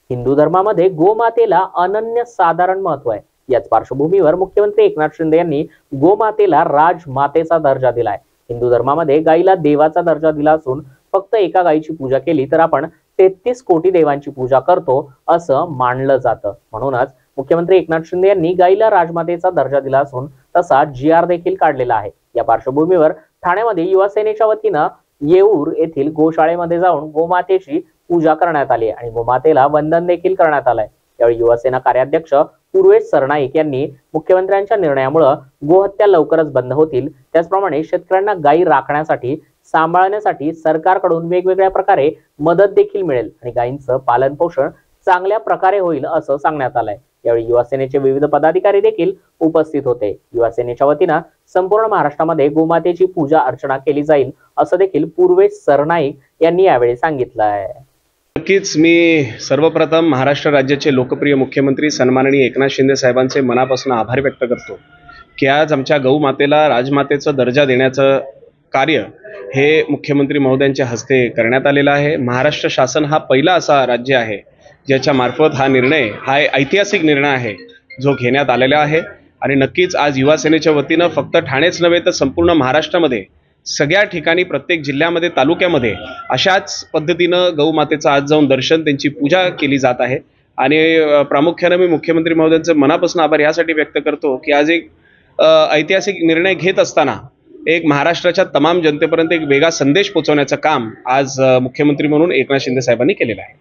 हिंदू धर्मामध्ये गोमातेला अनन्यसाधारण महत्व आहे। याच पार्श्वभूमीवर मुख्यमंत्री एकनाथ शिंदे यांनी गोमातेला राजमातेचा दर्जा दिलाय। हिंदू धर्मामध्ये गायीला देवाचा दर्जा दिला असून फक्त एका गायीची पूजा केली तर आपण 33 कोटी देवांची पूजा करतो असं मानलं जातं। म्हणूनच मुख्यमंत्री एकनाथ शिंदे यांनी गायीला राजमातेचा दर्जा दिला असून तसा GR देखील काढलेला आहे। या पार्श्वभूमीवर ठाण्यामध्ये युवा सेनेच्या वतीनं येऊर येथील गोशाळेमध्ये जाऊन गोमातेची पूजा करण्यात आली आणि गोमातेला वंदन देखील करण्यात आलंय। यावेळी युवासेना कार्याध्यक्ष पूर्वेश सरनाईक यांनी मुख्यमंत्र्यांच्या निर्णयामुळे गोहत्या लवकरच बंद होतील, त्याचप्रमाणे शेतकऱ्यांना गायी राखण्यासाठी सांभाळण्यासाठी सरकारकडून वेगवेगळ्या प्रकारे मदत देखील मिळेल आणि गायींचं पालन पोषण चांगल्या प्रकारे होईल असं सांगण्यात आलंय। यावेळी युवासेनेचे विविध पदाधिकारी देखील उपस्थित होते। युवासेनेच्या वतीनं संपूर्ण महाराष्ट्रामध्ये गोमातेची पूजा अर्चना केली जाईल असं देखील पूर्वेश सरनाईक यांनी यावेळी सांगितलं आहे। नक्कीच मी सर्वप्रथम महाराष्ट्र राज्याचे लोकप्रिय मुख्यमंत्री सन्माननीय एकनाथ शिंदे साहेबांचे मनापासून आभार व्यक्त करतो की आज आमच्या गौमातेला राजमातेचा दर्जा देण्याचं कार्य हे मुख्यमंत्री महोदयांच्या हस्ते करण्यात आलेलं आहे। महाराष्ट्र शासन हा पहिला असा राज्य आहे ज्याच्या मार्फत हा निर्णय हा ऐतिहासिक निर्णय आहे जो घेण्यात आलेला आहे आणि नक्कीच आज युवा सेनेच्या वतीनं फक्त ठाणेच नव्हे तर संपूर्ण महाराष्ट्रामध्ये सगळ्या ठिकाणी प्रत्येक जिल्ह्यामध्ये तालुक्यामध्ये अशाच पद्धतीनं गौमातेचं आज जाऊन दर्शन त्यांची पूजा केली जात आहे आणि प्रामुख्याने मी मुख्यमंत्री महोदयांचे मनापासून आभार यासाठी व्यक्त करतो की आज एक ऐतिहासिक निर्णय घेत असताना एक महाराष्ट्राच्या तमाम जनतेपर्यंत एक वेगळा संदेश पोहोचवण्याचं काम आज मुख्यमंत्री म्हणून एकनाथ शिंदे साहेबांनी केलेलं आहे।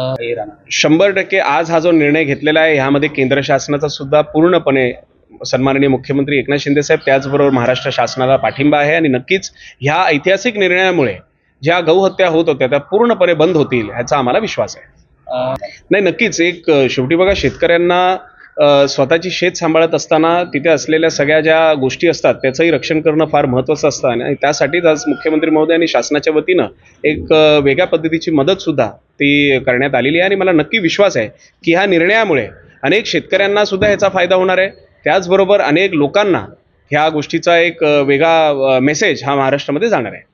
100% आज हा जो निर्णय घेतलेला आहे यामध्ये केंद्र शासनाचा सुद्धा पूर्णपणे सन्माननीय मुख्यमंत्री एकनाथ शिंदे साहेब त्याचबरोबर महाराष्ट्र शासनाला पाठिंबा आहे आणि नक्कीच ह्या ऐतिहासिक निर्णयामुळे ज्या गौहत्या होत होत्या त्या पूर्णपणे बंद होतील ह्याचा आम्हाला विश्वास आहे। नाही, नक्कीच एक शेवटी बघा, शेतकऱ्यांना स्वतःची शेत सांभाळत असताना तिथे असलेल्या सगळ्या ज्या गोष्टी असतात त्याचंही रक्षण करणं फार महत्त्वाचं असतं आणि त्यासाठीच आज मुख्यमंत्री महोदयांनी शासनाच्या वतीनं एक वेगळ्या पद्धतीची मदत सुद्धा ती करण्यात आलेली आहे आणि मला नक्की विश्वास आहे की ह्या निर्णयामुळे अनेक शेतकऱ्यांना सुद्धा ह्याचा फायदा होणार आहे। त्याचबरोबर अनेक लोकांना ह्या गोष्टीचा एक वेगळा मेसेज हा महाराष्ट्रामध्ये जाणार आहे।